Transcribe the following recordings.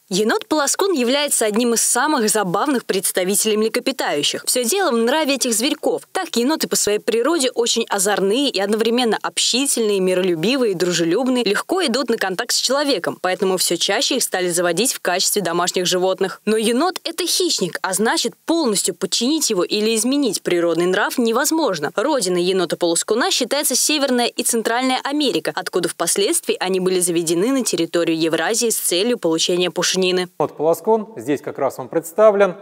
Енот-полоскун является одним из самых забавных представителей млекопитающих. Все дело в нраве этих зверьков. Так, еноты по своей природе очень озорные и одновременно общительные, миролюбивые, дружелюбные, легко идут на контакт с человеком, поэтому все чаще их стали заводить в качестве домашних животных. Но енот – это хищник, а значит, полностью подчинить его или изменить природный нрав невозможно. Родиной енота-полоскуна считается Северная и Центральная Америка, откуда впоследствии они были заведены на территорию Евразии с целью получения пушнины. Енот-полоскун здесь как раз он представлен.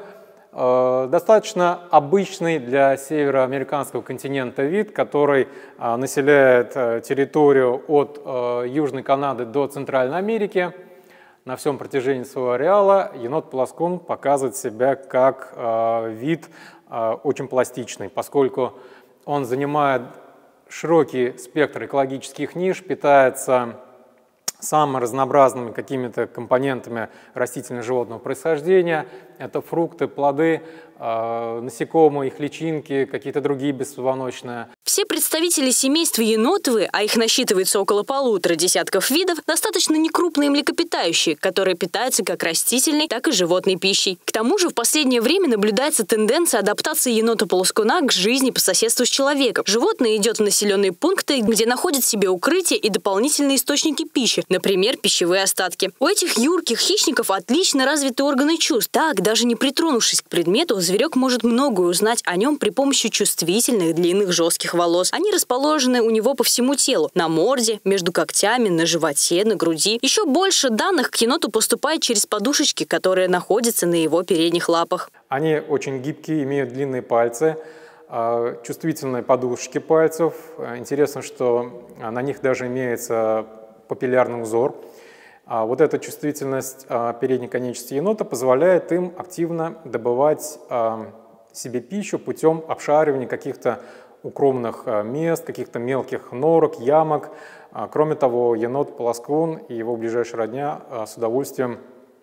Достаточно обычный для североамериканского континента вид, который населяет территорию от Южной Канады до Центральной Америки. На всем протяжении своего ареала енот-полоскун показывает себя как вид очень пластичный, поскольку он занимает широкий спектр экологических ниш, питается самыми разнообразными какими-то компонентами растительно-животного происхождения. Это фрукты, плоды, насекомые, их личинки, какие-то другие беспозвоночные. Все представители семейства енотовые, а их насчитывается около 1,5 десятков видов, достаточно некрупные млекопитающие, которые питаются как растительной, так и животной пищей. К тому же в последнее время наблюдается тенденция адаптации енота-полоскуна к жизни по соседству с человеком. Животное идет в населенные пункты, где находит себе укрытие и дополнительные источники пищи, например, пищевые остатки. У этих юрких хищников отлично развиты органы чувств. Так, даже не притронувшись к предмету, зверек может многое узнать о нем при помощи чувствительных, длинных, жестких волос. Они расположены у него по всему телу. На морде, между когтями, на животе, на груди. Еще больше данных к еноту поступает через подушечки, которые находятся на его передних лапах. Они очень гибкие, имеют длинные пальцы, чувствительные подушечки пальцев. Интересно, что на них даже имеется папиллярный узор. Вот эта чувствительность передней конечности енота позволяет им активно добывать себе пищу путем обшаривания каких-то укромных мест, каких-то мелких норок, ямок. Кроме того, енот-полоскун и его ближайшая родня с удовольствием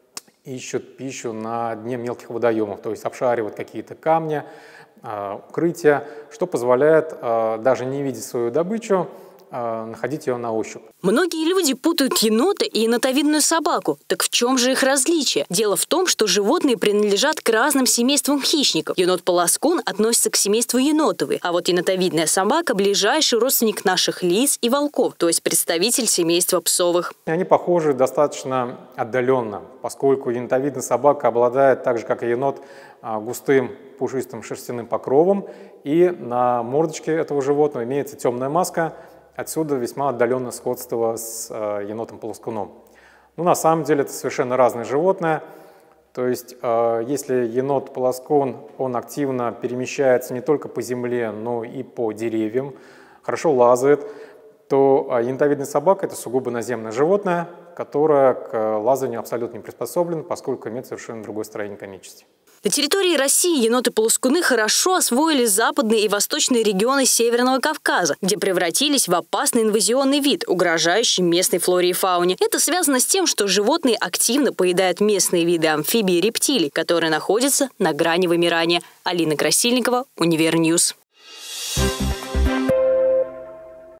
ищут пищу на дне мелких водоемов, то есть обшаривают какие-то камни, укрытия, что позволяет, даже не видя свою добычу, находить ее на ощупь. Многие люди путают енота и енотовидную собаку. Так в чем же их различие? Дело в том, что животные принадлежат к разным семействам хищников. Енот-полоскун относится к семейству енотовые, а вот енотовидная собака – ближайший родственник наших лис и волков, то есть представитель семейства псовых. Они похожи достаточно отдаленно, поскольку енотовидная собака обладает, так же как и енот, густым пушистым шерстяным покровом, и на мордочке этого животного имеется темная маска. Отсюда весьма отдаленное сходство с енотом-полоскуном. Но на самом деле это совершенно разные животные. То есть если енот-полоскун, он активно перемещается не только по земле, но и по деревьям, хорошо лазает, то енотовидная собака – это сугубо наземное животное, которое к лазанию абсолютно не приспособлено, поскольку имеет совершенно другое строение конечностей. На территории России еноты-полоскуны хорошо освоили западные и восточные регионы Северного Кавказа, где превратились в опасный инвазионный вид, угрожающий местной флоре и фауне. Это связано с тем, что животные активно поедают местные виды амфибий и рептилий, которые находятся на грани вымирания. Алина Красильникова, Универньюз.